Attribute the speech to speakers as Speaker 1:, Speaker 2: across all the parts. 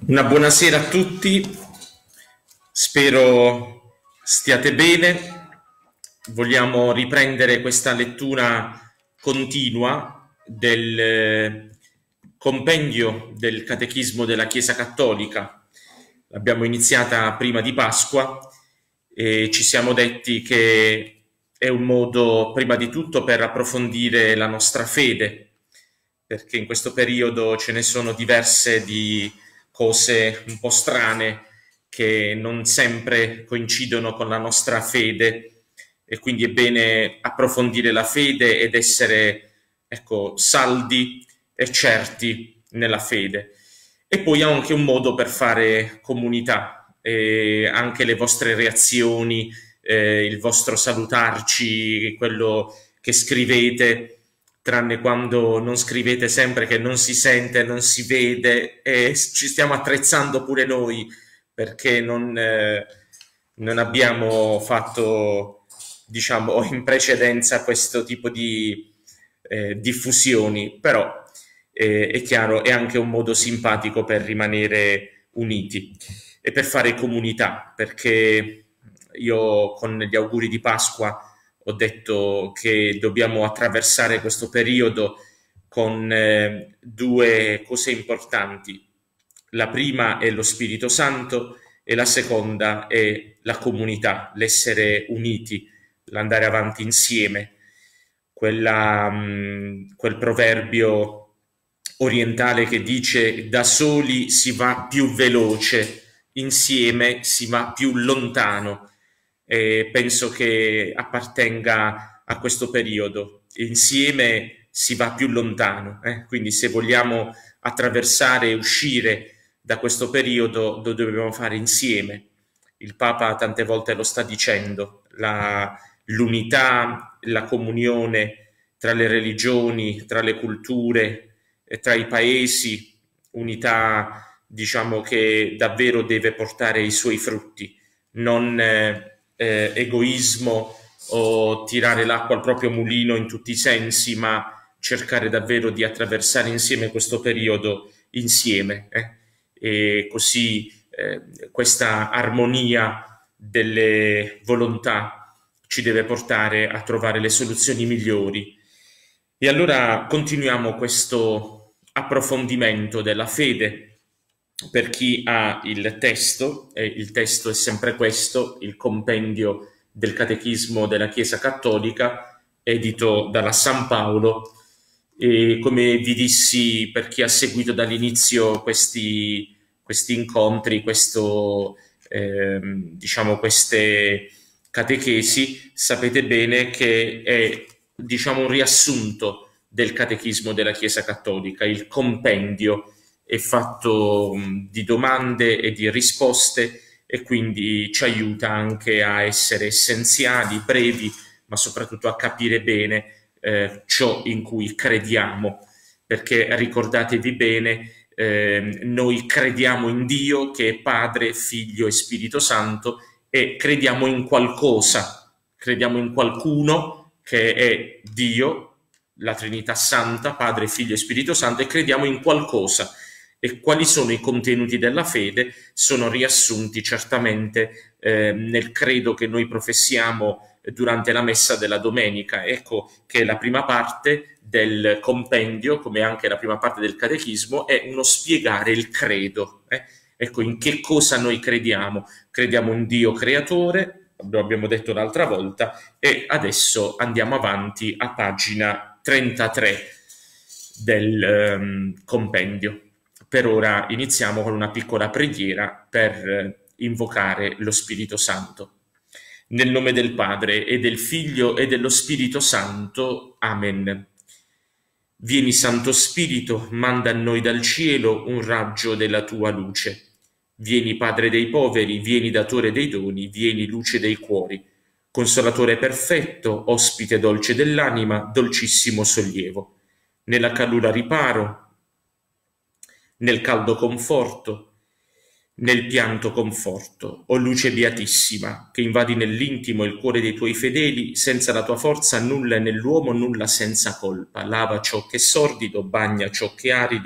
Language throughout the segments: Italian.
Speaker 1: Una buonasera a tutti, spero stiate bene. Vogliamo riprendere questa lettura continua del compendio del Catechismo della Chiesa Cattolica. L'abbiamo iniziata prima di Pasqua e ci siamo detti che è un modo, prima di tutto, per approfondire la nostra fede, perché in questo periodo ce ne sono diverse di cose un po' strane che non sempre coincidono con la nostra fede e quindi è bene approfondire la fede ed essere, ecco, saldi e certi nella fede. E poi ha anche un modo per fare comunità, e anche le vostre reazioni, il vostro salutarci, quello che scrivete, tranne quando non scrivete sempre che non si sente, non si vede e ci stiamo attrezzando pure noi perché non abbiamo fatto, diciamo, in precedenza questo tipo di diffusioni, però è chiaro, è anche un modo simpatico per rimanere uniti e per fare comunità, perché io con gli auguri di Pasqua ho detto che dobbiamo attraversare questo periodo con due cose importanti. La prima è lo Spirito Santo e la seconda è la comunità, l'essere uniti, l'andare avanti insieme. Quel proverbio orientale che dice da soli si va più veloce, insieme si va più lontano. E penso che appartenga a questo periodo. Insieme si va più lontano, quindi se vogliamo attraversare e uscire da questo periodo lo dobbiamo fare insieme. Il Papa tante volte lo sta dicendo, l'unità, la comunione tra le religioni, tra le culture, tra i paesi, unità diciamo che davvero deve portare i suoi frutti, non egoismo o tirare l'acqua al proprio mulino in tutti i sensi, ma cercare davvero di attraversare insieme questo periodo insieme. E così questa armonia delle volontà ci deve portare a trovare le soluzioni migliori. E allora continuiamo questo approfondimento della fede per chi ha il testo, e il testo è sempre questo, il compendio del Catechismo della Chiesa Cattolica, edito dalla San Paolo. E come vi dissi per chi ha seguito dall'inizio questi incontri, diciamo, queste catechesi, sapete bene che è, diciamo, un riassunto del Catechismo della Chiesa Cattolica. Il compendio è fatto di domande e di risposte e quindi ci aiuta anche a essere essenziali, brevi, ma soprattutto a capire bene ciò in cui crediamo, perché ricordatevi bene, noi crediamo in Dio che è Padre, Figlio e Spirito Santo e crediamo in qualcosa, crediamo in qualcuno che è Dio, la Trinità Santa, Padre, Figlio e Spirito Santo, e crediamo in qualcosa. E quali sono i contenuti della fede? Sono riassunti certamente nel credo che noi professiamo durante la messa della domenica. Ecco che la prima parte del compendio, come anche la prima parte del catechismo, è uno spiegare il credo. Ecco in che cosa noi crediamo. Crediamo in Dio creatore, lo abbiamo detto l'altra volta, e adesso andiamo avanti a pagina 33 del compendio. Per ora iniziamo con una piccola preghiera per invocare lo Spirito Santo. Nel nome del Padre e del Figlio e dello Spirito Santo. Amen. Vieni Santo Spirito, manda a noi dal cielo un raggio della tua luce. Vieni Padre dei poveri, vieni Datore dei doni, vieni Luce dei cuori. Consolatore perfetto, ospite dolce dell'anima, dolcissimo sollievo. Nella calura riparo, nel caldo conforto, nel pianto conforto. O luce beatissima, che invadi nell'intimo il cuore dei tuoi fedeli, senza la tua forza nulla è nell'uomo, nulla senza colpa. Lava ciò che è sordido, bagna ciò che è arido,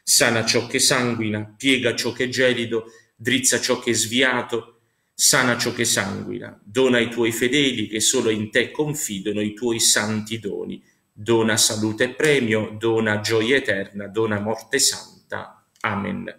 Speaker 1: sana ciò che sanguina, piega ciò che è gelido, drizza ciò che è sviato, sana ciò che sanguina, dona ai tuoi fedeli che solo in te confidano i tuoi santi doni, dona salute e premio, dona gioia eterna, dona morte santa. Amen.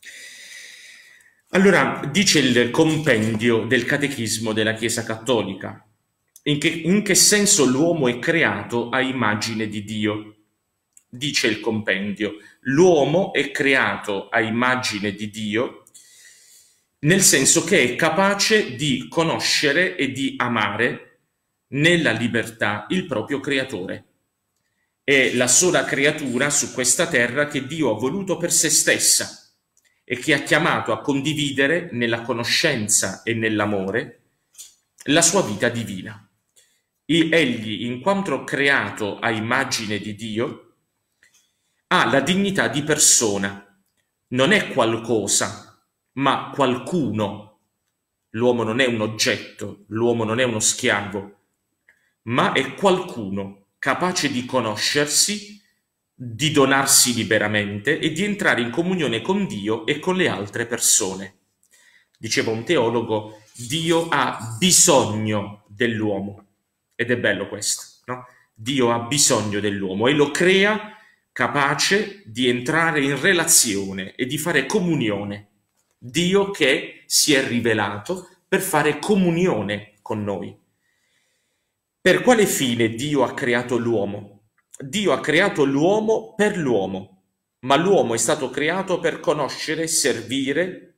Speaker 1: Allora, dice il compendio del Catechismo della Chiesa Cattolica, in che senso l'uomo è creato a immagine di Dio? Dice il compendio, l'uomo è creato a immagine di Dio nel senso che è capace di conoscere e di amare nella libertà il proprio creatore. È la sola creatura su questa terra che Dio ha voluto per se stessa e che ha chiamato a condividere nella conoscenza e nell'amore la sua vita divina. Egli, in quanto creato a immagine di Dio, ha la dignità di persona, non è qualcosa, ma qualcuno. L'uomo non è un oggetto, l'uomo non è uno schiavo, ma è qualcuno capace di conoscersi, di donarsi liberamente e di entrare in comunione con Dio e con le altre persone. Diceva un teologo, Dio ha bisogno dell'uomo, ed è bello questo, no? Dio ha bisogno dell'uomo e lo crea capace di entrare in relazione e di fare comunione. Dio che si è rivelato per fare comunione con noi. Per quale fine Dio ha creato l'uomo? Dio ha creato l'uomo per l'uomo, ma l'uomo è stato creato per conoscere, servire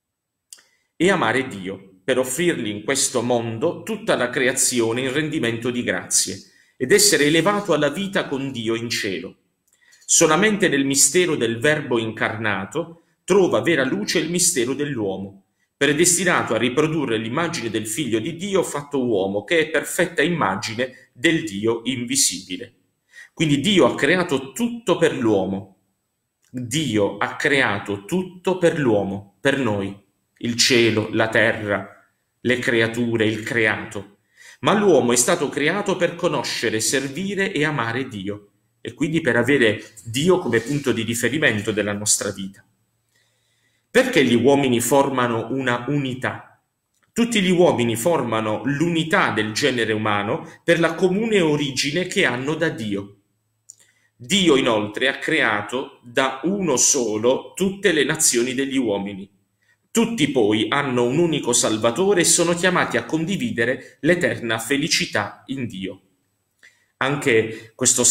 Speaker 1: e amare Dio, per offrirgli in questo mondo tutta la creazione in rendimento di grazie ed essere elevato alla vita con Dio in cielo. Solamente nel mistero del Verbo incarnato trova vera luce il mistero dell'uomo, predestinato a riprodurre l'immagine del Figlio di Dio fatto uomo, che è perfetta immagine del Dio invisibile. Quindi Dio ha creato tutto per l'uomo. Dio ha creato tutto per l'uomo, per noi, il cielo, la terra, le creature, il creato. Ma l'uomo è stato creato per conoscere, servire e amare Dio, e quindi per avere Dio come punto di riferimento della nostra vita. Perché gli uomini formano una unità? Tutti gli uomini formano l'unità del genere umano per la comune origine che hanno da Dio. Dio inoltre ha creato da uno solo tutte le nazioni degli uomini. Tutti poi hanno un unico Salvatore e sono chiamati a condividere l'eterna felicità in Dio. Anche questo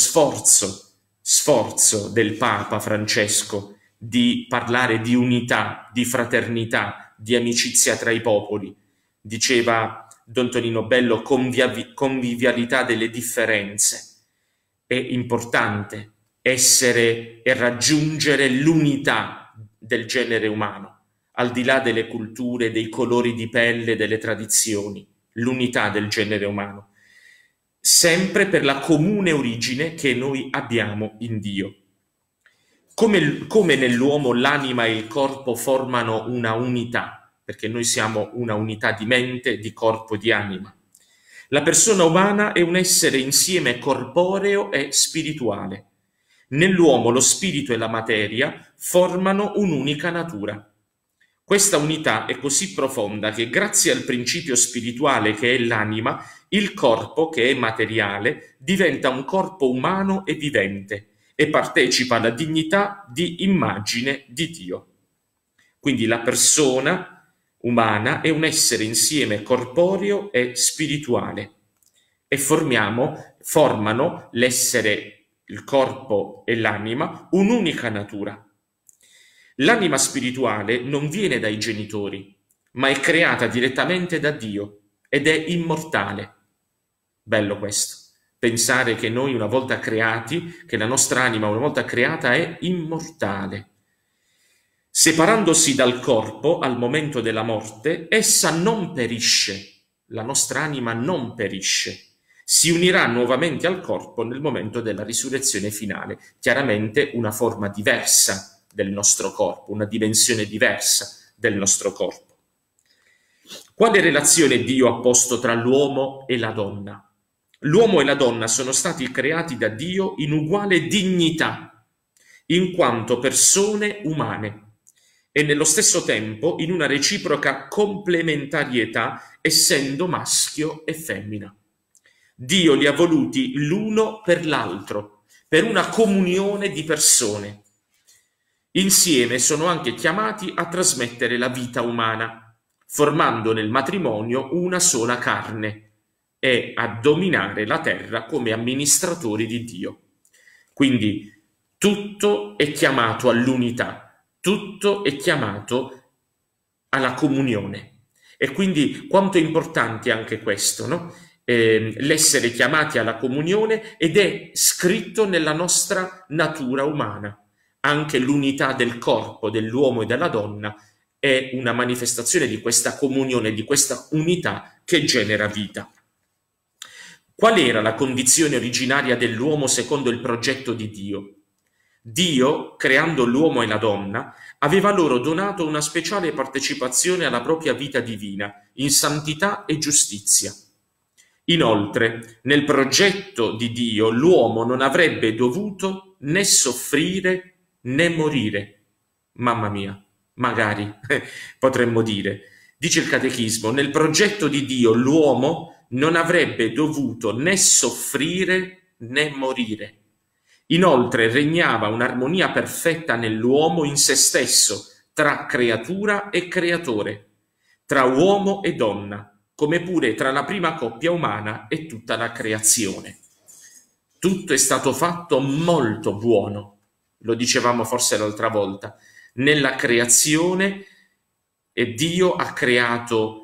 Speaker 1: sforzo del Papa Francesco di parlare di unità, di fraternità, di amicizia tra i popoli, diceva Don Tonino Bello, convivialità delle differenze. È importante essere e raggiungere l'unità del genere umano, al di là delle culture, dei colori di pelle, delle tradizioni, l'unità del genere umano, sempre per la comune origine che noi abbiamo in Dio. Come nell'uomo l'anima e il corpo formano una unità, perché noi siamo una unità di mente, di corpo e di anima. La persona umana è un essere insieme corporeo e spirituale. Nell'uomo lo spirito e la materia formano un'unica natura. Questa unità è così profonda che grazie al principio spirituale che è l'anima, il corpo, che è materiale, diventa un corpo umano e vivente e partecipa alla dignità di immagine di Dio. Quindi la persona umana è un essere insieme corporeo e spirituale e formano l'essere, il corpo e l'anima, un'unica natura. L'anima spirituale non viene dai genitori, ma è creata direttamente da Dio ed è immortale. Bello questo, pensare che noi una volta creati, che la nostra anima una volta creata è immortale. Separandosi dal corpo al momento della morte, essa non perisce, la nostra anima non perisce, si unirà nuovamente al corpo nel momento della risurrezione finale, chiaramente una forma diversa del nostro corpo, una dimensione diversa del nostro corpo. Quale relazione Dio ha posto tra l'uomo e la donna? L'uomo e la donna sono stati creati da Dio in uguale dignità. in quanto persone umane e nello stesso tempo in una reciproca complementarietà, essendo maschio e femmina. Dio li ha voluti l'uno per l'altro, per una comunione di persone. Insieme sono anche chiamati a trasmettere la vita umana, formando nel matrimonio una sola carne e a dominare la terra come amministratori di Dio. Quindi tutto è chiamato all'unità, tutto è chiamato alla comunione. E quindi quanto è importante anche questo, no? L'essere chiamati alla comunione, ed è scritto nella nostra natura umana. Anche l'unità del corpo dell'uomo e della donna è una manifestazione di questa comunione, di questa unità che genera vita. Qual era la condizione originaria dell'uomo secondo il progetto di Dio? Dio, creando l'uomo e la donna, aveva loro donato una speciale partecipazione alla propria vita divina, in santità e giustizia. Inoltre, nel progetto di Dio, l'uomo non avrebbe dovuto né soffrire né morire. Mamma mia, magari potremmo dire. Dice il Catechismo, nel progetto di Dio l'uomo non avrebbe dovuto né soffrire né morire. Inoltre regnava un'armonia perfetta nell'uomo in se stesso, tra creatura e creatore, tra uomo e donna, come pure tra la prima coppia umana e tutta la creazione. Tutto è stato fatto molto buono, lo dicevamo forse l'altra volta. Nella creazione Dio ha creato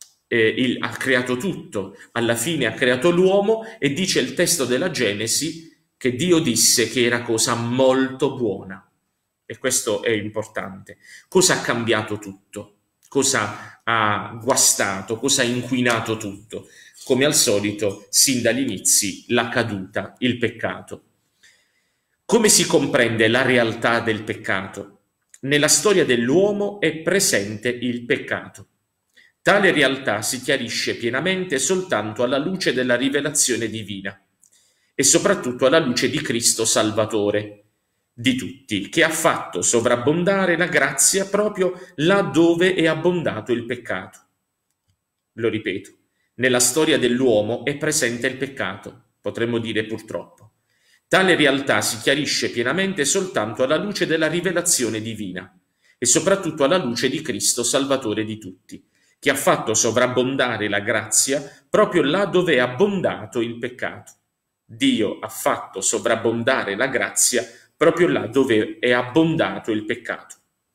Speaker 1: tutto, alla fine ha creato l'uomo, e dice il testo della Genesi che Dio disse che era cosa molto buona. E questo è importante. Cosa ha cambiato tutto? Cosa ha guastato? Cosa ha inquinato tutto? Come al solito, sin dagli inizi, la caduta, il peccato. Come si comprende la realtà del peccato? Nella storia dell'uomo è presente il peccato. Tale realtà si chiarisce pienamente soltanto alla luce della rivelazione divina e soprattutto alla luce di Cristo Salvatore di tutti, che ha fatto sovrabbondare la grazia proprio là dove è abbondato il peccato. Lo ripeto, nella storia dell'uomo è presente il peccato, potremmo dire purtroppo. Tale realtà si chiarisce pienamente soltanto alla luce della rivelazione divina e soprattutto alla luce di Cristo Salvatore di tutti, che ha fatto sovrabbondare la grazia proprio là dove è abbondato il peccato. Dio ha fatto sovrabbondare la grazia proprio là dove è abbondato il peccato.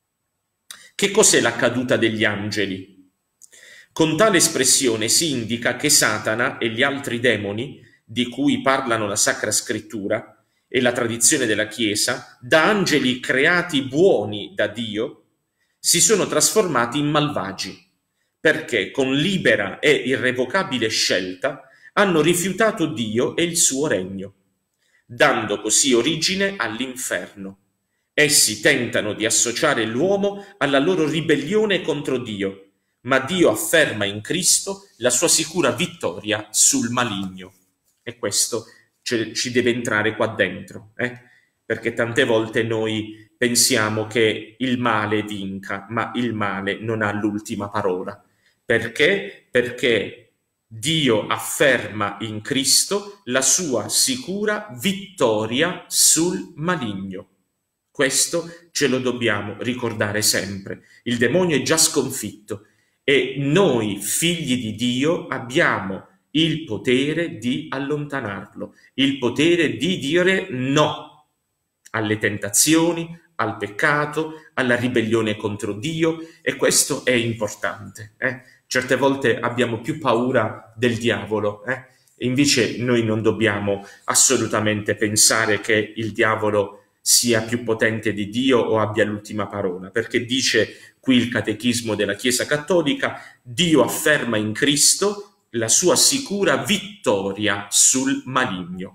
Speaker 1: Che cos'è la caduta degli angeli? Con tale espressione si indica che Satana e gli altri demoni, di cui parlano la Sacra Scrittura e la tradizione della Chiesa, da angeli creati buoni da Dio, si sono trasformati in malvagi, perché con libera e irrevocabile scelta hanno rifiutato Dio e il suo regno, dando così origine all'inferno. Essi tentano di associare l'uomo alla loro ribellione contro Dio, ma Dio afferma in Cristo la sua sicura vittoria sul maligno. E questo ci deve entrare qua dentro, perché tante volte noi pensiamo che il male vinca, ma il male non ha l'ultima parola. Perché? Perché Dio afferma in Cristo la sua sicura vittoria sul maligno. Questo ce lo dobbiamo ricordare sempre. Il demonio è già sconfitto e noi, figli di Dio, abbiamo il potere di allontanarlo, il potere di dire no alle tentazioni, al peccato, alla ribellione contro Dio, e questo è importante. Certe volte abbiamo più paura del diavolo, e invece noi non dobbiamo assolutamente pensare che il diavolo sia più potente di Dio o abbia l'ultima parola, perché dice qui il Catechismo della Chiesa Cattolica: Dio afferma in Cristo la sua sicura vittoria sul maligno.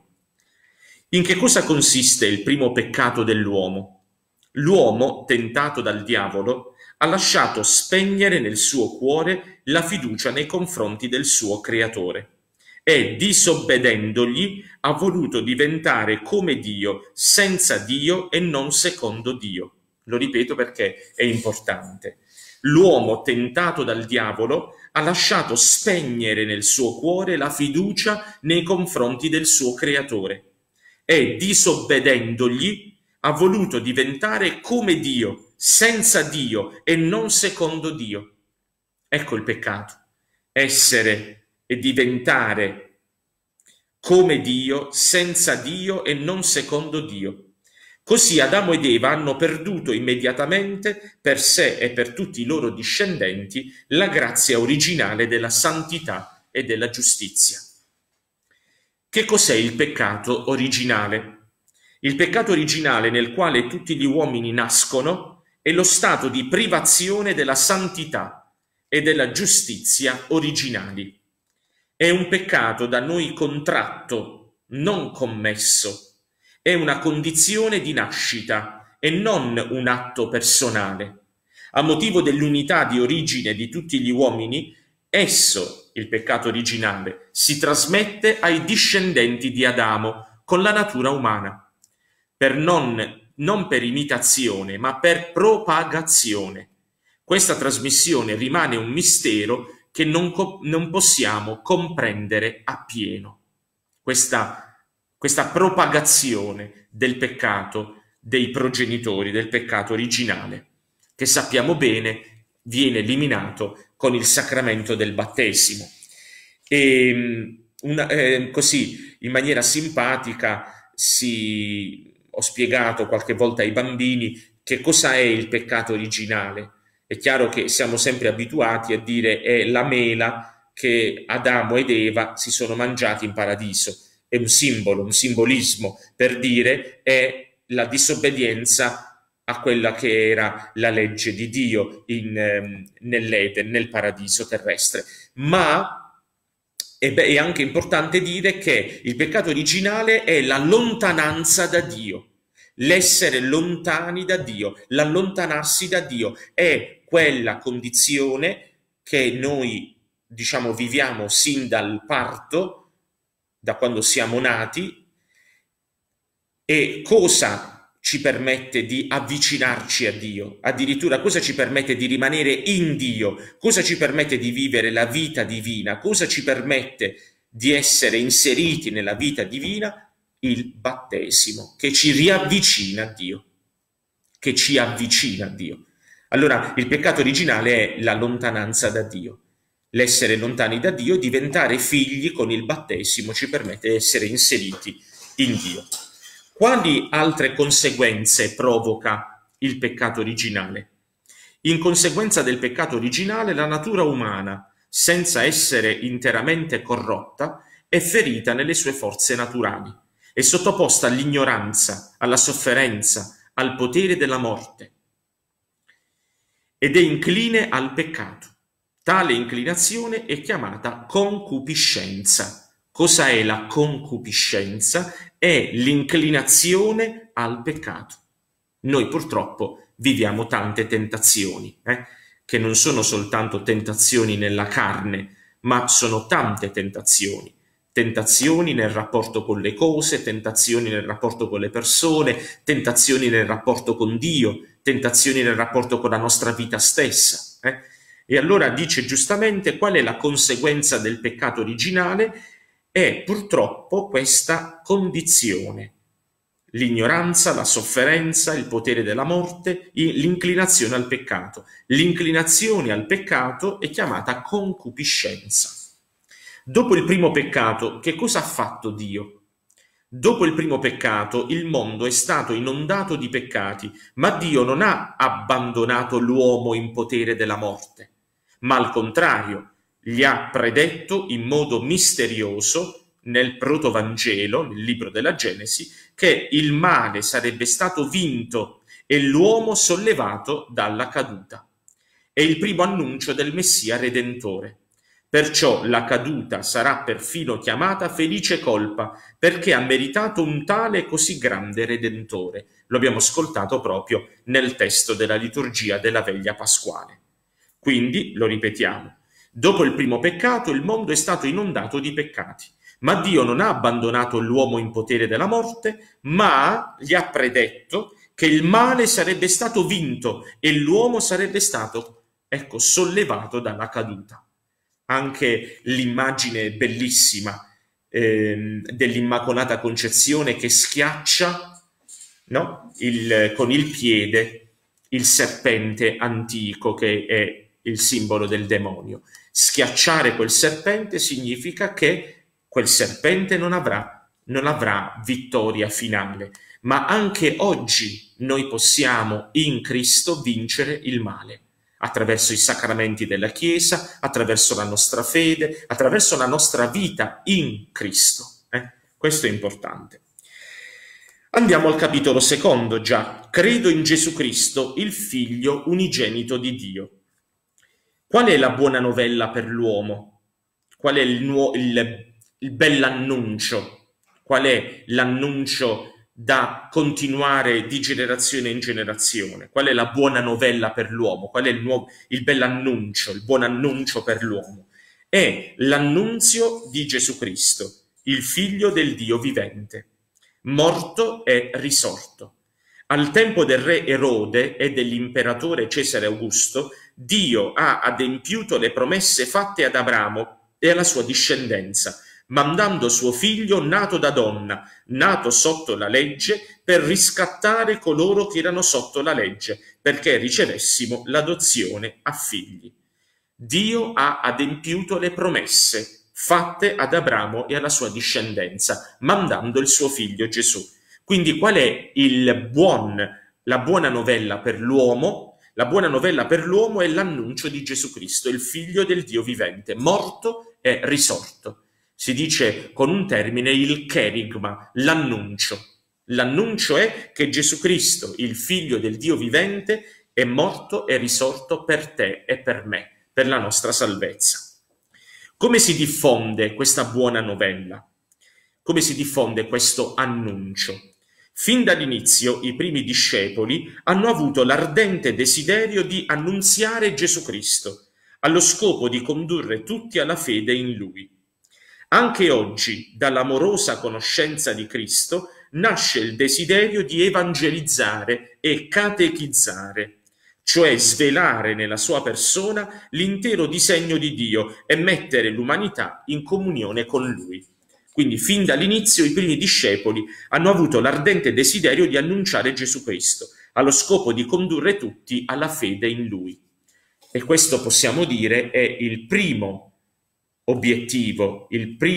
Speaker 1: In che cosa consiste il primo peccato dell'uomo? L'uomo, tentato dal diavolo, ha lasciato spegnere nel suo cuore la fiducia nei confronti del suo creatore e disobbedendogli ha voluto diventare come Dio, senza Dio e non secondo Dio. Lo ripeto perché è importante. L'uomo tentato dal diavolo ha lasciato spegnere nel suo cuore la fiducia nei confronti del suo creatore e disobbedendogli ha voluto diventare come Dio, senza Dio e non secondo Dio. Ecco il peccato, essere e diventare come Dio, senza Dio e non secondo Dio. Così Adamo ed Eva hanno perduto immediatamente per sé e per tutti i loro discendenti la grazia originale della santità e della giustizia. Che cos'è il peccato originale? Il peccato originale nel quale tutti gli uomini nascono è lo stato di privazione della santità e della giustizia originali. È un peccato da noi contratto, non commesso. È una condizione di nascita e non un atto personale. A motivo dell'unità di origine di tutti gli uomini, esso, il peccato originale, si trasmette ai discendenti di Adamo con la natura umana, non per imitazione, ma per propagazione. Questa trasmissione rimane un mistero che non possiamo comprendere appieno. Questa propagazione del peccato dei progenitori, del peccato originale, che sappiamo bene viene eliminato con il sacramento del battesimo. E così, in maniera simpatica, ho spiegato qualche volta ai bambini che cosa è il peccato originale. È chiaro che siamo sempre abituati a dire è la mela che Adamo ed Eva si sono mangiati in paradiso. È un simbolo, un simbolismo per dire è la disobbedienza a quella che era la legge di Dio nell'Eden, nel paradiso terrestre. Ma è anche importante dire che il peccato originale è la lontananza da Dio, l'essere lontani da Dio, l'allontanarsi da Dio, è quella condizione che noi, viviamo sin dal parto, da quando siamo nati. E cosa ci permette di avvicinarci a Dio? Addirittura cosa ci permette di rimanere in Dio? Cosa ci permette di vivere la vita divina? Cosa ci permette di essere inseriti nella vita divina? Il battesimo, che ci riavvicina a Dio, che ci avvicina a Dio. Allora, il peccato originale è la lontananza da Dio. L'essere lontani da Dio, diventare figli con il battesimo ci permette di essere inseriti in Dio. Quali altre conseguenze provoca il peccato originale? In conseguenza del peccato originale, la natura umana, senza essere interamente corrotta, è ferita nelle sue forze naturali, è sottoposta all'ignoranza, alla sofferenza, al potere della morte ed è incline al peccato. Tale inclinazione è chiamata concupiscenza. Cosa è la concupiscenza? È l'inclinazione al peccato. Noi purtroppo viviamo tante tentazioni, che non sono soltanto tentazioni nella carne, ma sono tante tentazioni. Tentazioni nel rapporto con le cose, tentazioni nel rapporto con le persone, tentazioni nel rapporto con Dio, tentazioni nel rapporto con la nostra vita stessa. E allora dice giustamente qual è la conseguenza del peccato originale? È purtroppo questa condizione: l'ignoranza, la sofferenza, il potere della morte, l'inclinazione al peccato. L'inclinazione al peccato è chiamata concupiscenza. Dopo il primo peccato, che cosa ha fatto Dio? Dopo il primo peccato, il mondo è stato inondato di peccati, ma Dio non ha abbandonato l'uomo in potere della morte, ma al contrario, gli ha predetto in modo misterioso nel protovangelo, nel libro della Genesi, che il male sarebbe stato vinto e l'uomo sollevato dalla caduta. È il primo annuncio del Messia Redentore. Perciò la caduta sarà perfino chiamata felice colpa, perché ha meritato un tale e così grande Redentore. Lo abbiamo ascoltato proprio nel testo della liturgia della veglia pasquale. Quindi, lo ripetiamo, dopo il primo peccato il mondo è stato inondato di peccati, Ma Dio non ha abbandonato l'uomo in potere della morte, ma gli ha predetto che il male sarebbe stato vinto e l'uomo sarebbe stato, ecco, sollevato dalla caduta. Anche l'immagine bellissima dell'Immacolata Concezione che schiaccia, no? Con il piede il serpente antico che è il simbolo del demonio. Schiacciare quel serpente significa che quel serpente non avrà vittoria finale, ma anche oggi noi possiamo in Cristo vincere il male, attraverso i sacramenti della Chiesa, attraverso la nostra fede, attraverso la nostra vita in Cristo. Questo è importante. Andiamo al capitolo 2 già. Credo in Gesù Cristo, il Figlio unigenito di Dio. Qual è la buona novella per l'uomo? Qual è il bell'annuncio? Qual è l'annuncio da continuare di generazione in generazione? Qual è la buona novella per l'uomo? Qual è il bell'annuncio, il buon annuncio per l'uomo? È l'annunzio di Gesù Cristo, il Figlio del Dio vivente, morto e risorto. Al tempo del re Erode e dell'imperatore Cesare Augusto, Dio ha adempiuto le promesse fatte ad Abramo e alla sua discendenza, mandando suo figlio nato da donna, nato sotto la legge, per riscattare coloro che erano sotto la legge, perché ricevessimo l'adozione a figli. Dio ha adempiuto le promesse fatte ad Abramo e alla sua discendenza, mandando il suo figlio Gesù. Quindi qual è la buona novella per l'uomo? La buona novella per l'uomo è l'annuncio di Gesù Cristo, il Figlio del Dio vivente, morto e risorto. Si dice con un termine il cherigma, l'annuncio. L'annuncio è che Gesù Cristo, il Figlio del Dio vivente, è morto e risorto per te e per me, per la nostra salvezza. Come si diffonde questa buona novella? Come si diffonde questo annuncio? Fin dall'inizio i primi discepoli hanno avuto l'ardente desiderio di annunziare Gesù Cristo, allo scopo di condurre tutti alla fede in Lui. Anche oggi, dall'amorosa conoscenza di Cristo, nasce il desiderio di evangelizzare e catechizzare, cioè svelare nella sua persona l'intero disegno di Dio e mettere l'umanità in comunione con Lui. Quindi fin dall'inizio i primi discepoli hanno avuto l'ardente desiderio di annunciare Gesù Cristo, allo scopo di condurre tutti alla fede in Lui. E questo possiamo dire è il primo obiettivo,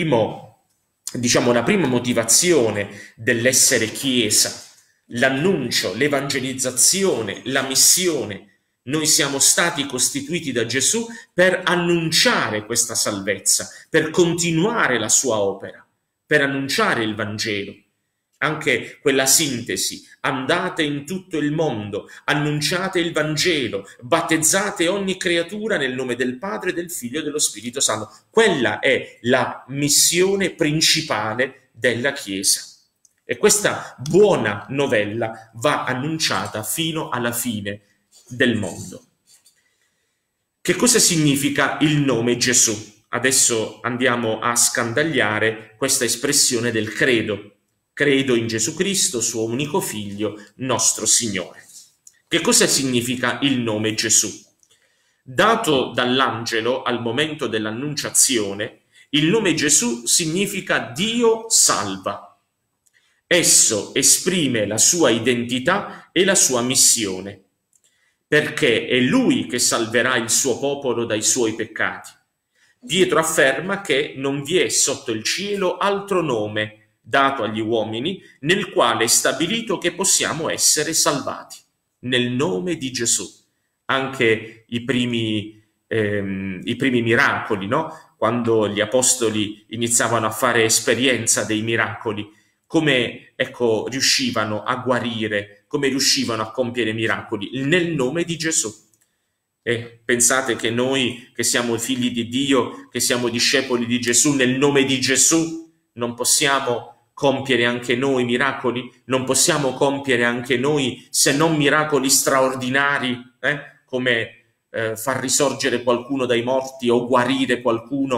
Speaker 1: la prima motivazione dell'essere Chiesa, l'annuncio, l'evangelizzazione, la missione. Noi siamo stati costituiti da Gesù per annunciare questa salvezza, per continuare la sua opera, per annunciare il Vangelo. Anche quella sintesi, andate in tutto il mondo, annunciate il Vangelo, battezzate ogni creatura nel nome del Padre, del Figlio e dello Spirito Santo. Quella è la missione principale della Chiesa. E questa buona novella va annunciata fino alla fine del mondo. Che cosa significa il nome Gesù? Adesso andiamo a scandagliare questa espressione del credo. Credo in Gesù Cristo, suo unico figlio, nostro Signore. Che cosa significa il nome Gesù? Dato dall'angelo al momento dell'annunciazione, il nome Gesù significa Dio salva. Esso esprime la sua identità e la sua missione, perché è Lui che salverà il suo popolo dai suoi peccati. Pietro afferma che non vi è sotto il cielo altro nome dato agli uomini nel quale è stabilito che possiamo essere salvati, nel nome di Gesù. Anche i primi miracoli, no? Quando gli apostoli iniziavano a fare esperienza dei miracoli, come riuscivano a guarire, come riuscivano a compiere miracoli nel nome di Gesù. E pensate che noi, che siamo figli di Dio, che siamo discepoli di Gesù, nel nome di Gesù non possiamo compiere anche noi miracoli? Non possiamo compiere anche noi, se non miracoli straordinari, come far risorgere qualcuno dai morti o guarire qualcuno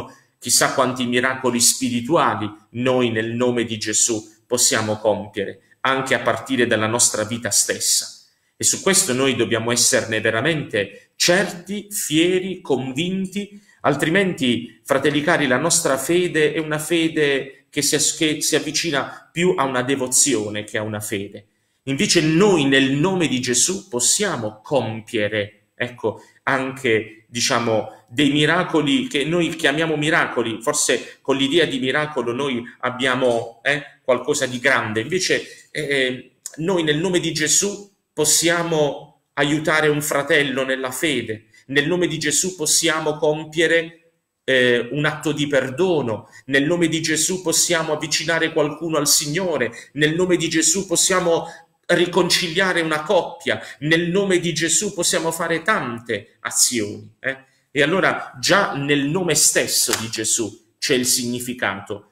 Speaker 1: chissà quanti miracoli spirituali noi nel nome di Gesù possiamo compiere, anche a partire dalla nostra vita stessa. E su questo noi dobbiamo esserne veramente certi, fieri, convinti, altrimenti, fratelli cari, la nostra fede è una fede che si avvicina più a una devozione che a una fede. Invece noi nel nome di Gesù possiamo compiere, ecco, anche, diciamo, dei miracoli che noi chiamiamo miracoli. Forse con l'idea di miracolo noi abbiamo qualcosa di grande. Invece noi nel nome di Gesù possiamo aiutare un fratello nella fede. Nel nome di Gesù possiamo compiere un atto di perdono. Nel nome di Gesù possiamo avvicinare qualcuno al Signore. Nel nome di Gesù possiamo riconciliare una coppia. Nel nome di Gesù possiamo fare tante azioni. E allora già nel nome stesso di Gesù c'è il significato.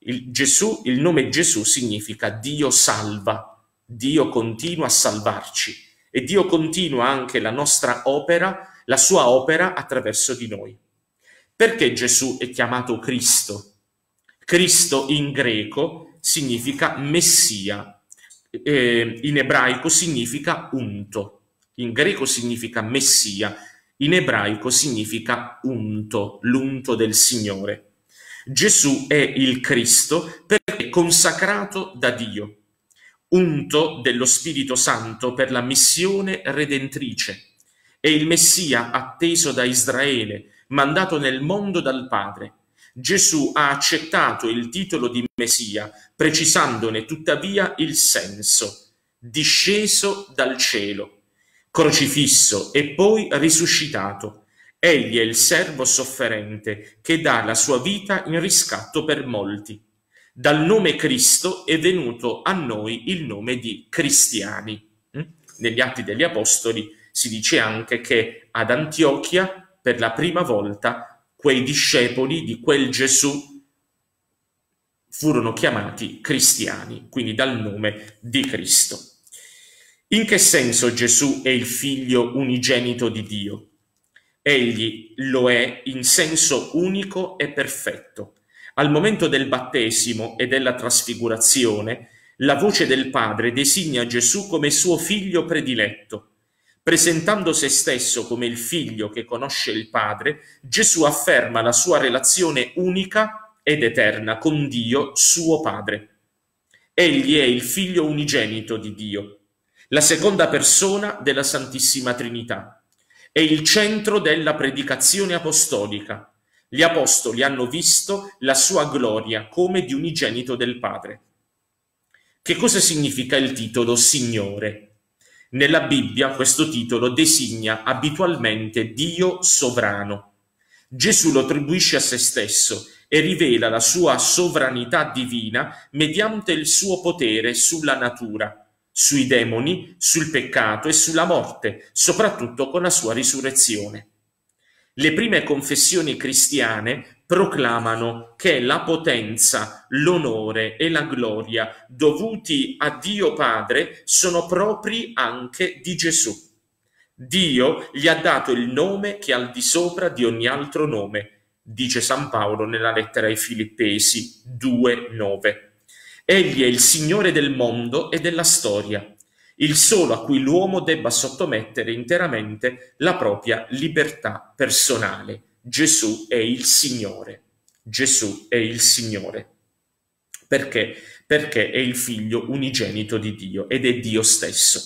Speaker 1: Il nome Gesù significa Dio salva, Dio continua a salvarci e Dio continua anche la nostra opera, la sua opera attraverso di noi. Perché Gesù è chiamato Cristo? Cristo in greco significa Messia, in ebraico significa unto. In greco significa Messia, in ebraico significa unto, l'unto del Signore. Gesù è il Cristo perché è consacrato da Dio, unto dello Spirito Santo per la missione redentrice. È il Messia atteso da Israele, mandato nel mondo dal Padre. Gesù ha accettato il titolo di Messia, precisandone tuttavia il senso: disceso dal cielo, crocifisso e poi risuscitato. Egli è il servo sofferente che dà la sua vita in riscatto per molti. Dal nome Cristo è venuto a noi il nome di cristiani. Negli Atti degli Apostoli si dice anche che ad Antiochia per la prima volta quei discepoli di quel Gesù furono chiamati cristiani, quindi dal nome di Cristo. In che senso Gesù è il figlio unigenito di Dio? Egli lo è in senso unico e perfetto. Al momento del battesimo e della trasfigurazione, la voce del Padre designa Gesù come suo figlio prediletto. Presentando se stesso come il figlio che conosce il Padre, Gesù afferma la sua relazione unica ed eterna con Dio, suo Padre. Egli è il figlio unigenito di Dio, la seconda persona della Santissima Trinità. È il centro della predicazione apostolica. Gli apostoli hanno visto la sua gloria come di unigenito del Padre. Che cosa significa il titolo Signore? Nella Bibbia questo titolo designa abitualmente Dio sovrano. Gesù lo attribuisce a se stesso e rivela la sua sovranità divina mediante il suo potere sulla natura, sui demoni, sul peccato e sulla morte, soprattutto con la sua risurrezione. Le prime confessioni cristiane proclamano che la potenza, l'onore e la gloria dovuti a Dio Padre sono propri anche di Gesù. Dio gli ha dato il nome che è al di sopra di ogni altro nome, dice San Paolo nella lettera ai Filippesi 2,9. Egli è il Signore del mondo e della storia, il solo a cui l'uomo debba sottomettere interamente la propria libertà personale. Gesù è il Signore. Gesù è il Signore. Perché? Perché è il figlio unigenito di Dio ed è Dio stesso.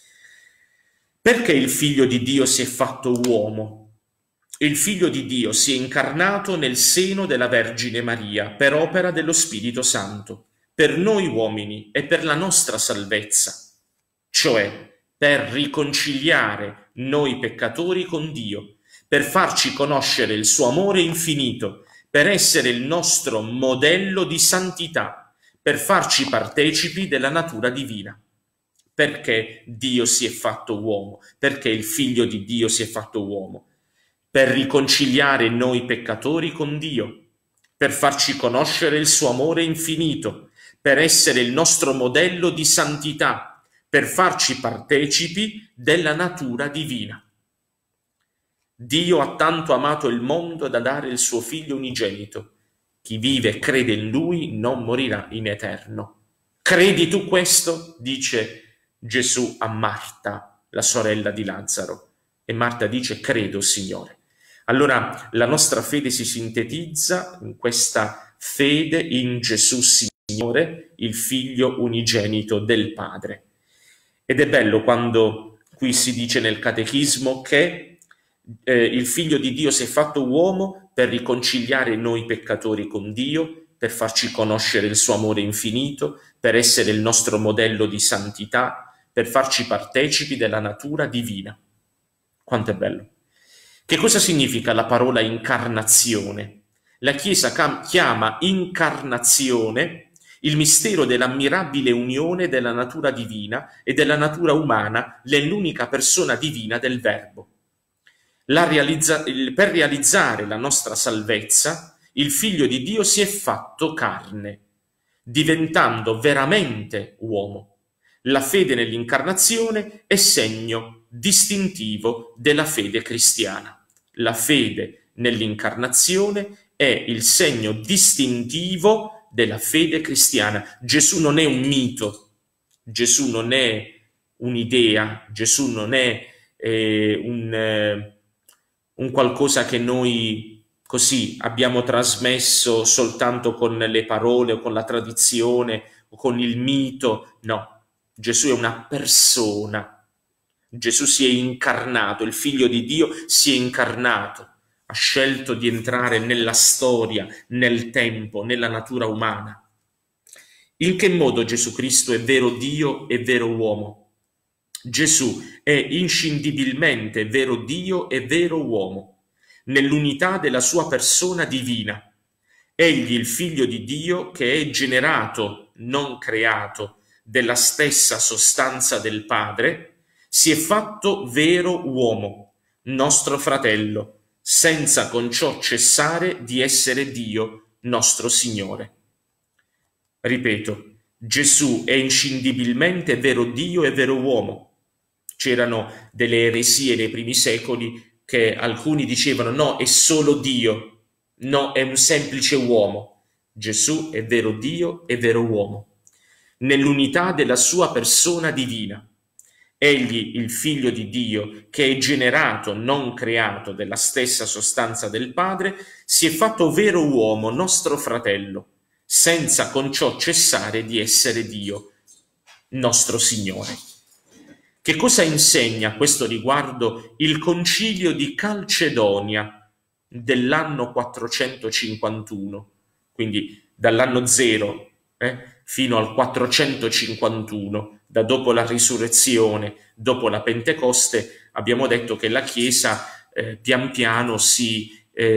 Speaker 1: Perché il figlio di Dio si è fatto uomo? Il figlio di Dio si è incarnato nel seno della Vergine Maria per opera dello Spirito Santo, per noi uomini e per la nostra salvezza, cioè per riconciliare noi peccatori con Dio, per farci conoscere il suo amore infinito, per essere il nostro modello di santità, per farci partecipi della natura divina. Perché Dio si è fatto uomo? Perché il figlio di Dio si è fatto uomo? Per riconciliare noi peccatori con Dio, per farci conoscere il suo amore infinito, per essere il nostro modello di santità, per farci partecipi della natura divina. Dio ha tanto amato il mondo da dare il suo figlio unigenito. Chi vive e crede in lui non morirà in eterno. Credi tu questo? Dice Gesù a Marta, la sorella di Lazzaro. E Marta dice: credo, Signore. Allora la nostra fede si sintetizza in questa fede in Gesù Signore, il figlio unigenito del Padre. Ed è bello quando qui si dice nel Catechismo che il figlio di Dio si è fatto uomo per riconciliare noi peccatori con Dio, per farci conoscere il suo amore infinito, per essere il nostro modello di santità, per farci partecipi della natura divina. Quanto è bello! Che cosa significa la parola incarnazione? La Chiesa chiama incarnazione il mistero dell'ammirabile unione della natura divina e della natura umana nell'unica persona divina del Verbo. Per realizzare la nostra salvezza, il Figlio di Dio si è fatto carne, diventando veramente uomo. La fede nell'incarnazione è segno distintivo della fede cristiana. La fede nell'incarnazione è il segno distintivo della fede cristiana. Gesù non è un mito, Gesù non è un'idea, Gesù non è un qualcosa che noi così abbiamo trasmesso soltanto con le parole o con la tradizione o con il mito. No, Gesù è una persona. Gesù si è incarnato, il Figlio di Dio si è incarnato, ha scelto di entrare nella storia, nel tempo, nella natura umana. In che modo Gesù Cristo è vero Dio e vero uomo? Gesù è inscindibilmente vero Dio e vero uomo, nell'unità della sua persona divina. Egli, il Figlio di Dio, che è generato, non creato, della stessa sostanza del Padre, si è fatto vero uomo, nostro fratello, senza con ciò cessare di essere Dio, nostro Signore. Ripeto, Gesù è inscindibilmente vero Dio e vero uomo. C'erano delle eresie nei primi secoli che alcuni dicevano: no, è solo Dio, no, è un semplice uomo. Gesù è vero Dio e vero uomo, nell'unità della sua persona divina. Egli, il Figlio di Dio, che è generato, non creato, della stessa sostanza del Padre, si è fatto vero uomo, nostro fratello, senza con ciò cessare di essere Dio, nostro Signore. Che cosa insegna a questo riguardo il Concilio di Calcedonia dell'anno 451, quindi dall'anno 0 fino al 451, da dopo la risurrezione, dopo la Pentecoste? Abbiamo detto che la Chiesa pian piano si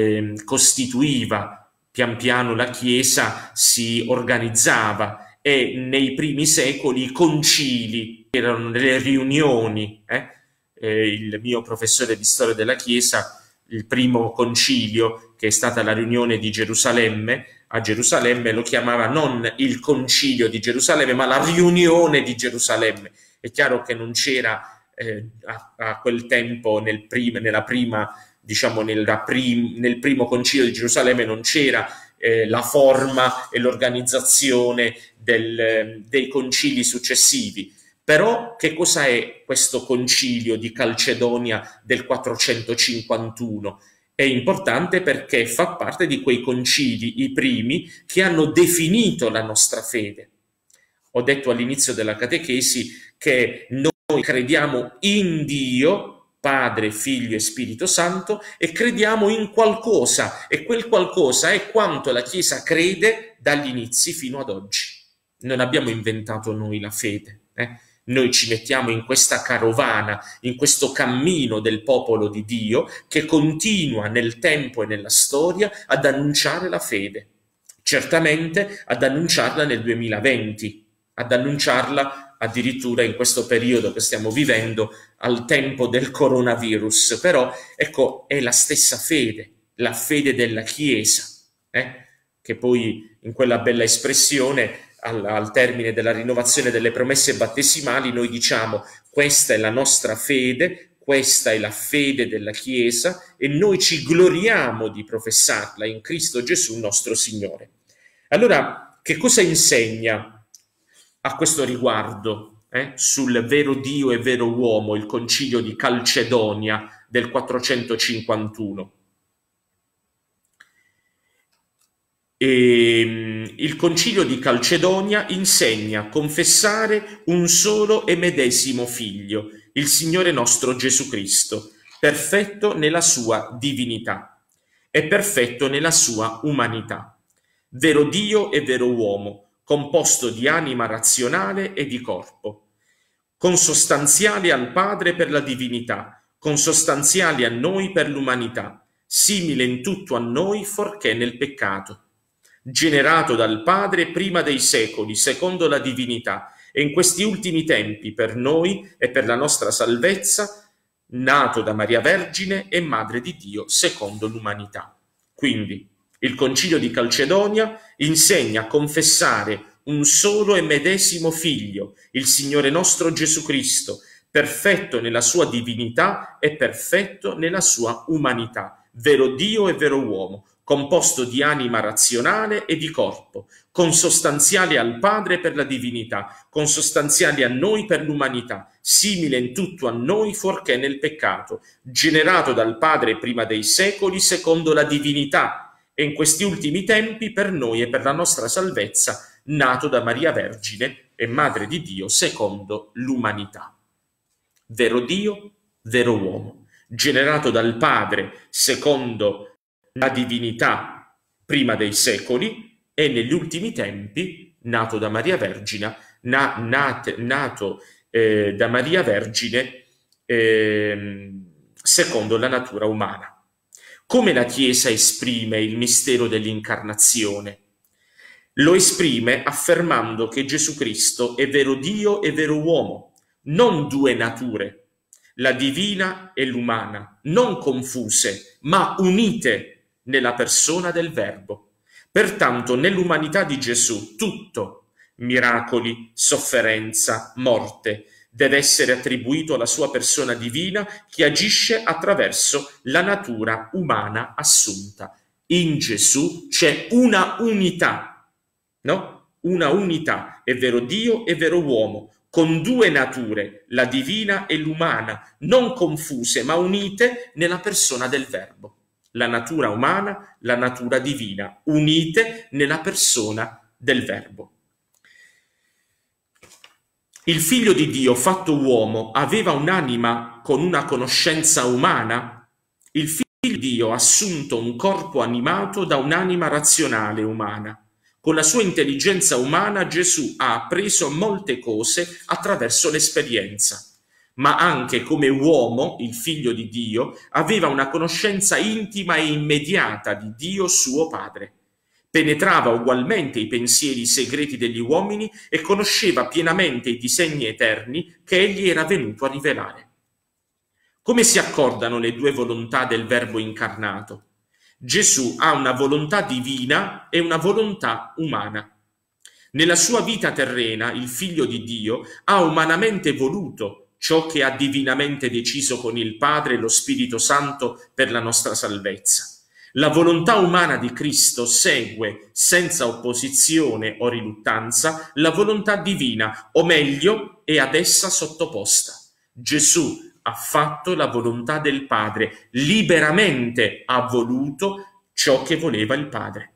Speaker 1: costituiva, pian piano la Chiesa si organizzava, e nei primi secoli i concili erano delle riunioni. Il mio professore di storia della Chiesa, il primo concilio, che è stata la riunione di Gerusalemme, a Gerusalemme, lo chiamava non il concilio di Gerusalemme, ma la riunione di Gerusalemme. È chiaro che non c'era a quel tempo, nel primo concilio di Gerusalemme, non c'era la forma e l'organizzazione dei concili successivi. Però che cosa è questo concilio di Calcedonia del 451? È importante perché fa parte di quei concili, i primi, che hanno definito la nostra fede. Ho detto all'inizio della catechesi che noi crediamo in Dio, Padre, Figlio e Spirito Santo, e crediamo in qualcosa, e quel qualcosa è quanto la Chiesa crede dagli inizi fino ad oggi. Non abbiamo inventato noi la fede, Noi ci mettiamo in questa carovana, in questo cammino del popolo di Dio che continua nel tempo e nella storia ad annunciare la fede. Certamente ad annunciarla nel 2020, ad annunciarla addirittura in questo periodo che stiamo vivendo, al tempo del coronavirus. Però, ecco, è la stessa fede, la fede della Chiesa, che poi in quella bella espressione, al termine della rinnovazione delle promesse battesimali, noi diciamo: questa è la nostra fede, questa è la fede della Chiesa e noi ci gloriamo di professarla in Cristo Gesù nostro Signore. Allora, che cosa insegna a questo riguardo sul vero Dio e vero uomo il Concilio di Calcedonia del 451? Il Concilio di Calcedonia insegna a confessare un solo e medesimo Figlio, il Signore nostro Gesù Cristo, perfetto nella sua divinità e perfetto nella sua umanità, vero Dio e vero uomo, composto di anima razionale e di corpo, consostanziale al Padre per la divinità, consostanziale a noi per l'umanità, simile in tutto a noi forché nel peccato, generato dal Padre prima dei secoli, secondo la divinità, e in questi ultimi tempi per noi e per la nostra salvezza, nato da Maria Vergine e Madre di Dio, secondo l'umanità. Quindi, il Concilio di Calcedonia insegna a confessare un solo e medesimo Figlio, il Signore nostro Gesù Cristo, perfetto nella sua divinità e perfetto nella sua umanità, vero Dio e vero uomo, composto di anima razionale e di corpo, consostanziale al Padre per la divinità, consostanziale a noi per l'umanità, simile in tutto a noi fuorché nel peccato, generato dal Padre prima dei secoli secondo la divinità, e in questi ultimi tempi per noi e per la nostra salvezza, nato da Maria Vergine e Madre di Dio secondo l'umanità. Vero Dio, vero uomo, generato dal Padre secondo la divinità prima dei secoli e negli ultimi tempi nato da Maria Vergine, nato da Maria Vergine secondo la natura umana. Come la Chiesa esprime il mistero dell'incarnazione? Lo esprime affermando che Gesù Cristo è vero Dio e vero uomo, non due nature, la divina e l'umana, non confuse, ma unite nella persona del Verbo. Pertanto, nell'umanità di Gesù, tutto, miracoli, sofferenza, morte, deve essere attribuito alla sua persona divina che agisce attraverso la natura umana assunta. In Gesù c'è una unità, no? Una unità, è vero Dio e vero uomo, con due nature, la divina e l'umana, non confuse ma unite nella persona del Verbo. La natura umana, la natura divina, unite nella persona del Verbo. Il Figlio di Dio fatto uomo aveva un'anima con una conoscenza umana? Il Figlio di Dio ha assunto un corpo animato da un'anima razionale umana. Con la sua intelligenza umana Gesù ha appreso molte cose attraverso l'esperienza, ma anche come uomo, il Figlio di Dio, aveva una conoscenza intima e immediata di Dio suo Padre. Penetrava ugualmente i pensieri segreti degli uomini e conosceva pienamente i disegni eterni che egli era venuto a rivelare. Come si accordano le due volontà del Verbo incarnato? Gesù ha una volontà divina e una volontà umana. Nella sua vita terrena, il Figlio di Dio ha umanamente voluto ciò che ha divinamente deciso con il Padre e lo Spirito Santo per la nostra salvezza. La volontà umana di Cristo segue, senza opposizione o riluttanza, la volontà divina, o meglio, è ad essa sottoposta. Gesù ha fatto la volontà del Padre, liberamente ha voluto ciò che voleva il Padre.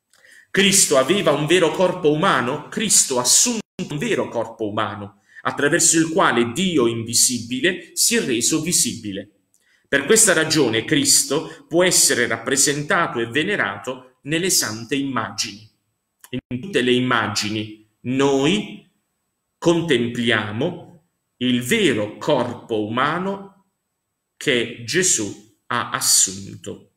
Speaker 1: Cristo aveva un vero corpo umano? Cristo ha assunto un vero corpo umano, attraverso il quale Dio invisibile si è reso visibile. Per questa ragione Cristo può essere rappresentato e venerato nelle sante immagini. In tutte le immagini noi contempliamo il vero corpo umano che Gesù ha assunto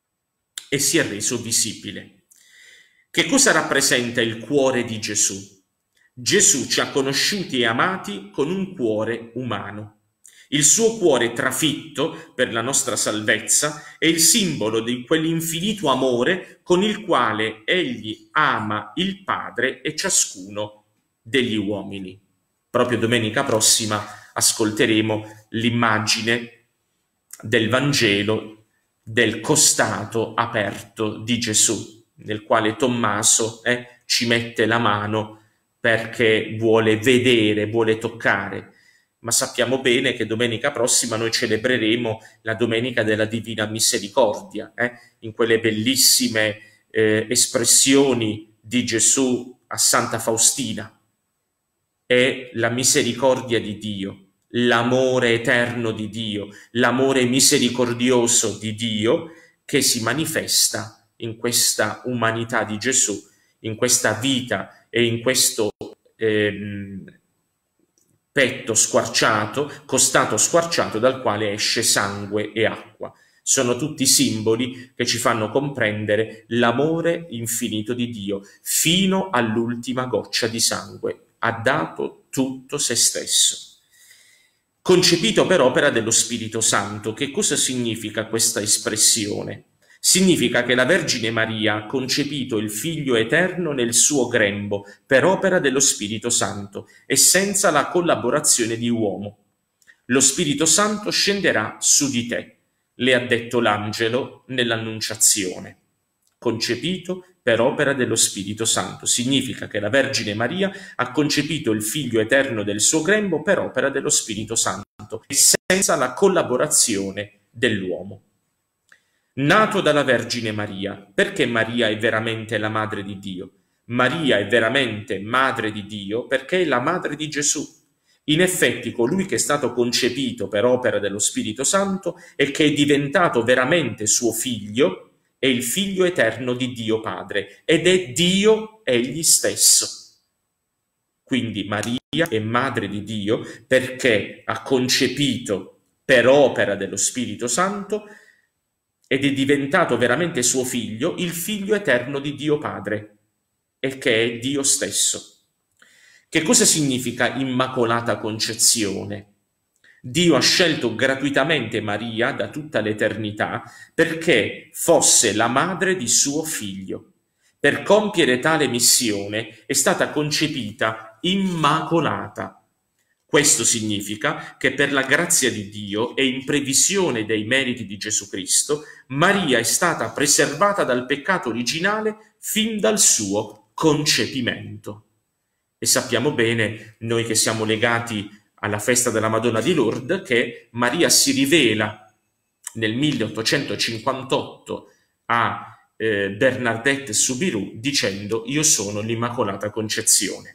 Speaker 1: e si è reso visibile. Che cosa rappresenta il cuore di Gesù? Gesù ci ha conosciuti e amati con un cuore umano. Il suo cuore trafitto per la nostra salvezza è il simbolo di quell'infinito amore con il quale egli ama il Padre e ciascuno degli uomini. Proprio domenica prossima ascolteremo l'immagine del Vangelo del costato aperto di Gesù, nel quale Tommaso ci mette la mano perché vuole vedere, vuole toccare. Ma sappiamo bene che domenica prossima noi celebreremo la Domenica della Divina Misericordia, in quelle bellissime espressioni di Gesù a Santa Faustina. È la misericordia di Dio, l'amore eterno di Dio, l'amore misericordioso di Dio che si manifesta in questa umanità di Gesù, in questa vita e in questo petto squarciato, costato squarciato dal quale esce sangue e acqua. Sono tutti simboli che ci fanno comprendere l'amore infinito di Dio fino all'ultima goccia di sangue. Ha dato tutto se stesso. Concepito per opera dello Spirito Santo. Che cosa significa questa espressione? Significa che la Vergine Maria ha concepito il Figlio Eterno nel suo grembo per opera dello Spirito Santo e senza la collaborazione di uomo. Lo Spirito Santo scenderà su di te, le ha detto l'angelo nell'Annunciazione. Concepito per opera dello Spirito Santo. Significa che la Vergine Maria ha concepito il Figlio Eterno del suo grembo per opera dello Spirito Santo e senza la collaborazione dell'uomo. Nato dalla Vergine Maria. Perché Maria è veramente la Madre di Dio? Maria è veramente Madre di Dio perché è la Madre di Gesù. In effetti, colui che è stato concepito per opera dello Spirito Santo e che è diventato veramente suo Figlio è il Figlio eterno di Dio Padre ed è Dio egli stesso. Quindi Maria è Madre di Dio perché ha concepito per opera dello Spirito Santo ed è diventato veramente suo Figlio, il Figlio eterno di Dio Padre, e che è Dio stesso. Che cosa significa Immacolata Concezione? Dio ha scelto gratuitamente Maria da tutta l'eternità perché fosse la madre di suo Figlio. Per compiere tale missione è stata concepita immacolata. Questo significa che per la grazia di Dio e in previsione dei meriti di Gesù Cristo, Maria è stata preservata dal peccato originale fin dal suo concepimento. E sappiamo bene, noi che siamo legati alla festa della Madonna di Lourdes, che Maria si rivela nel 1858 a Bernadette Soubirous dicendo: io sono l'Immacolata Concezione.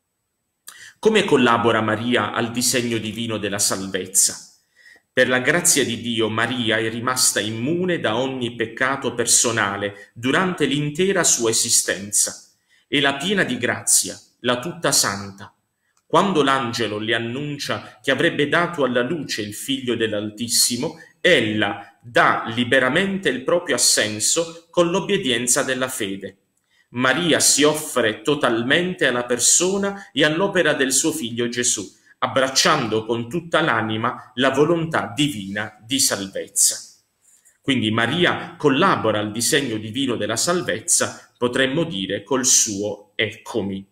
Speaker 1: Come collabora Maria al disegno divino della salvezza? Per la grazia di Dio, Maria è rimasta immune da ogni peccato personale durante l'intera sua esistenza. È la piena di grazia, la tutta santa. Quando l'angelo le annuncia che avrebbe dato alla luce il Figlio dell'Altissimo, ella dà liberamente il proprio assenso con l'obbedienza della fede. Maria si offre totalmente alla persona e all'opera del suo Figlio Gesù, abbracciando con tutta l'anima la volontà divina di salvezza. Quindi Maria collabora al disegno divino della salvezza, potremmo dire, col suo eccomi.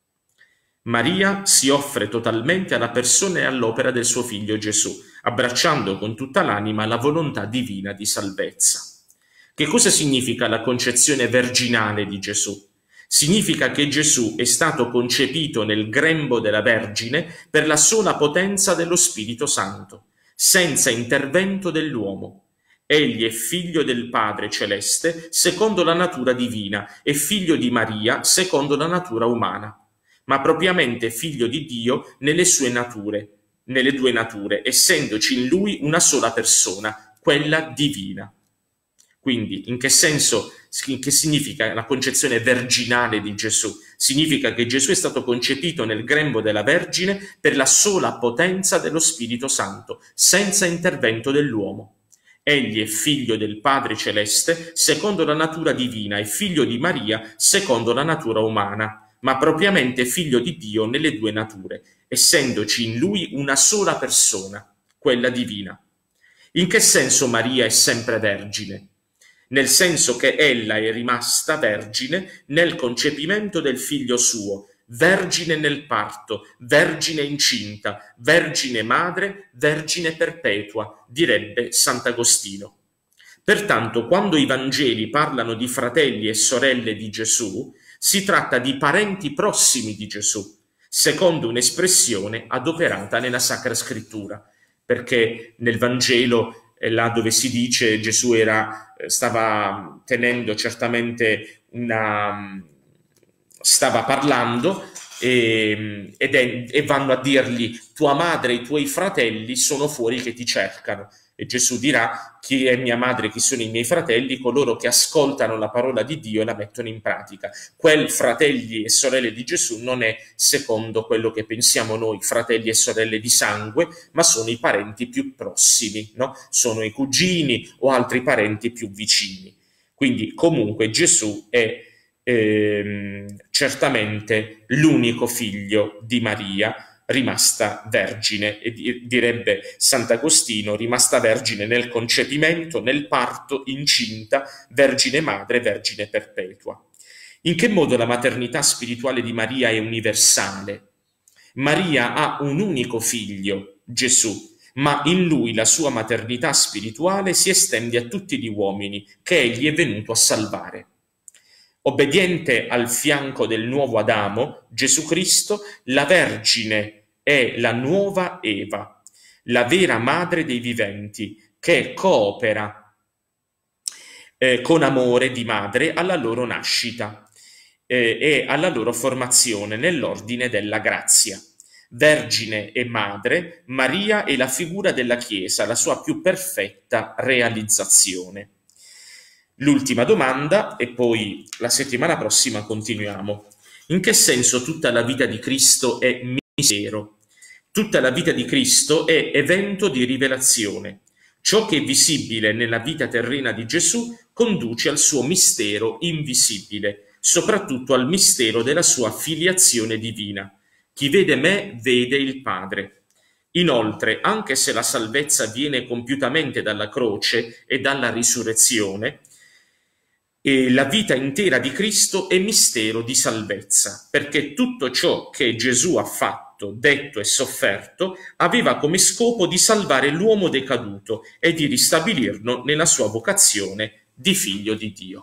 Speaker 1: Maria si offre totalmente alla persona e all'opera del suo Figlio Gesù, abbracciando con tutta l'anima la volontà divina di salvezza. Che cosa significa la concezione virginale di Gesù? Significa che Gesù è stato concepito nel grembo della Vergine per la sola potenza dello Spirito Santo, senza intervento dell'uomo. Egli è figlio del Padre Celeste secondo la natura divina e figlio di Maria secondo la natura umana, ma propriamente figlio di Dio nelle sue due nature, essendoci in lui una sola persona, quella divina. Quindi, in che significa la concezione virginale di Gesù? Significa che Gesù è stato concepito nel grembo della Vergine per la sola potenza dello Spirito Santo, senza intervento dell'uomo. Egli è figlio del Padre Celeste secondo la natura divina e figlio di Maria secondo la natura umana, ma propriamente figlio di Dio nelle due nature, essendoci in lui una sola persona, quella divina. In che senso Maria è sempre vergine? Nel senso che ella è rimasta vergine nel concepimento del figlio suo, vergine nel parto, vergine incinta, vergine madre, vergine perpetua, direbbe Sant'Agostino. Pertanto, quando i Vangeli parlano di fratelli e sorelle di Gesù, si tratta di parenti prossimi di Gesù, secondo un'espressione adoperata nella Sacra Scrittura, perché nel Vangelo, là dove si dice Gesù stava tenendo certamente stava parlando e vanno a dirgli: tua madre e i tuoi fratelli sono fuori che ti cercano. E Gesù dirà: chi è mia madre, chi sono i miei fratelli? Coloro che ascoltano la parola di Dio e la mettono in pratica. Quel fratelli e sorelle di Gesù non è secondo quello che pensiamo noi, fratelli e sorelle di sangue, ma sono i parenti più prossimi, no? Sono i cugini o altri parenti più vicini. Quindi comunque Gesù è certamente l'unico figlio di Maria, rimasta vergine, e direbbe Sant'Agostino, rimasta vergine nel concepimento, nel parto, incinta, vergine madre, vergine perpetua. In che modo la maternità spirituale di Maria è universale? Maria ha un unico figlio, Gesù, ma in lui la sua maternità spirituale si estende a tutti gli uomini che egli è venuto a salvare. Obbediente al fianco del nuovo Adamo, Gesù Cristo, la Vergine è la nuova Eva, la vera madre dei viventi, che coopera con amore di madre alla loro nascita e alla loro formazione nell'ordine della grazia. Vergine e madre, Maria è la figura della Chiesa, la sua più perfetta realizzazione. L'ultima domanda, e poi la settimana prossima continuiamo. In che senso tutta la vita di Cristo è mistero? Tutta la vita di Cristo è evento di rivelazione. Ciò che è visibile nella vita terrena di Gesù conduce al suo mistero invisibile, soprattutto al mistero della sua filiazione divina. Chi vede me vede il Padre. Inoltre, anche se la salvezza viene compiutamente dalla croce e dalla risurrezione, e la vita intera di Cristo è mistero di salvezza, perché tutto ciò che Gesù ha fatto, detto e sofferto aveva come scopo di salvare l'uomo decaduto e di ristabilirlo nella sua vocazione di figlio di Dio.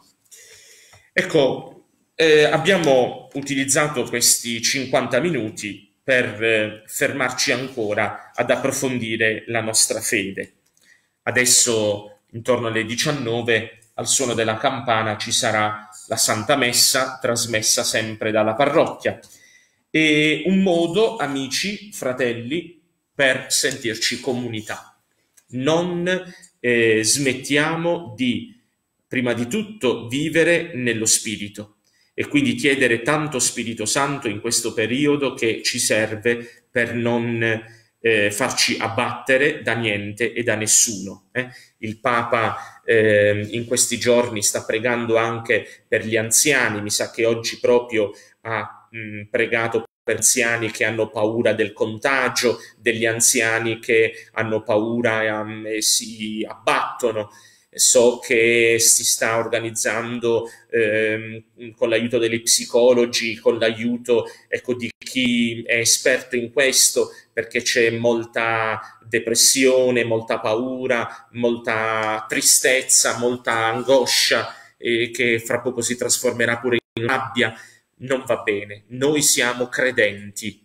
Speaker 1: Ecco, abbiamo utilizzato questi 50 minuti per fermarci ancora ad approfondire la nostra fede. Adesso, intorno alle 19, al suono della campana ci sarà la Santa Messa, trasmessa sempre dalla parrocchia. E un modo, amici, fratelli, per sentirci comunità. Non smettiamo di, prima di tutto, vivere nello Spirito e quindi chiedere tanto Spirito Santo in questo periodo che ci serve per non farci abbattere da niente e da nessuno. Il Papa in questi giorni sta pregando anche per gli anziani, mi sa che oggi proprio ha pregato per anziani che hanno paura del contagio, degli anziani che hanno paura e si abbattono. So che si sta organizzando con l'aiuto degli psicologi, con l'aiuto di chi è esperto in questo, perché c'è molta depressione, molta paura, molta tristezza, molta angoscia che fra poco si trasformerà pure in rabbia. Non va bene. Noi siamo credenti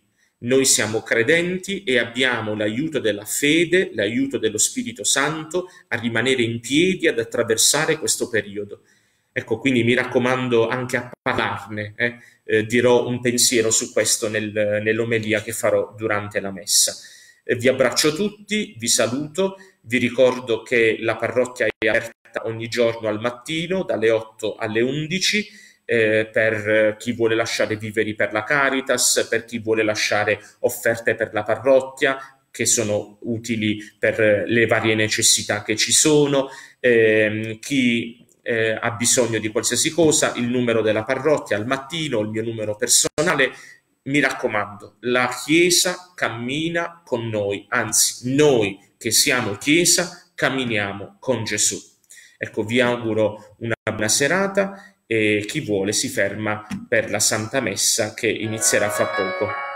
Speaker 1: e abbiamo l'aiuto della fede, l'aiuto dello Spirito Santo a rimanere in piedi, ad attraversare questo periodo. Ecco, quindi mi raccomando anche a parlarne, dirò un pensiero su questo nell'omelia che farò durante la messa. Vi abbraccio tutti, vi saluto, vi ricordo che la parrocchia è aperta ogni giorno al mattino dalle 8 alle 11, per chi vuole lasciare viveri per la Caritas, per chi vuole lasciare offerte per la parrocchia, che sono utili per le varie necessità che ci sono, chi ha bisogno di qualsiasi cosa, il numero della parrocchia al mattino, il mio numero personale. Mi raccomando, la Chiesa cammina con noi, anzi, noi che siamo Chiesa camminiamo con Gesù. Ecco, vi auguro una buona serata e chi vuole si ferma per la Santa Messa che inizierà fra poco.